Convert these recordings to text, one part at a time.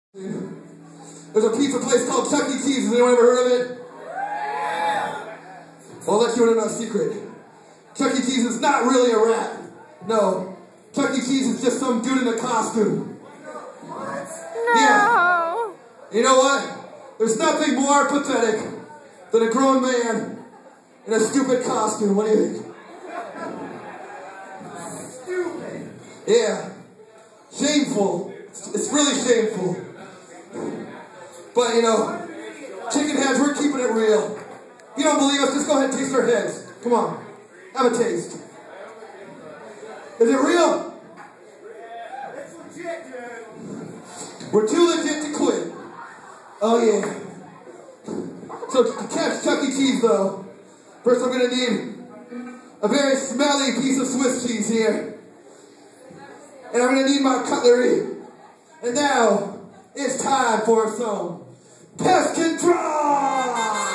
There's a pizza place called Chuck E. Cheese. Has anyone ever heard of it? I'll let you in on a secret. Chuck E. Cheese is not really a rat. No. Chuck E. Cheese is just some dude in a costume. No. Yeah. You know what? There's nothing more pathetic than a grown man in a stupid costume. What do you think? Stupid. Yeah. Shameful. It's really shameful. But, you know, Chickenheads, we're keeping it real. If you don't believe us, just go ahead and taste our heads. Come on. Have a taste. Is it real? It's legit, dude. We're too legit to quit. Oh, yeah. So to catch Chuck E. Cheese, though, first I'm going to need a very smelly piece of Swiss cheese here. And I'm going to need my cutlery. And now, it's time for some Pest Control!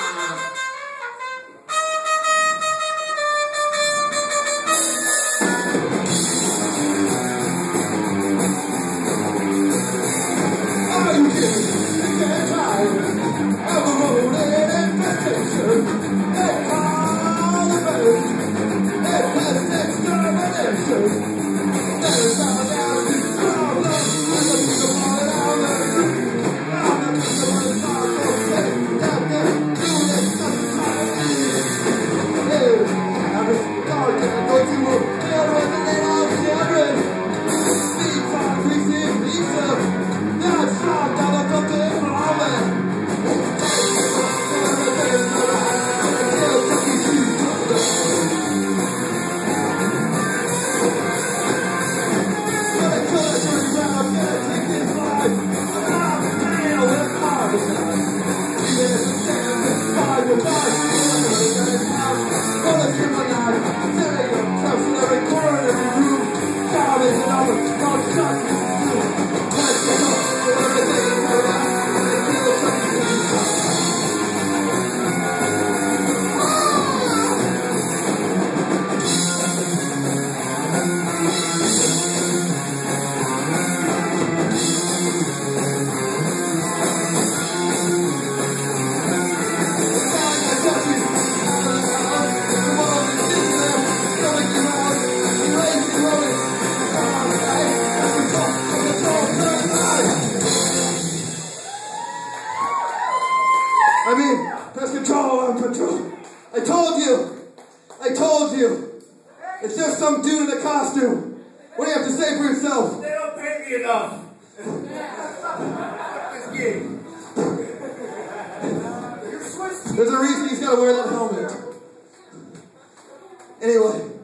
I mean, Pest Control on Control. I told you. It's just some dude in a costume. What do you have to say for yourself? They don't pay me enough. There's a reason he's got to wear that helmet. Anyway.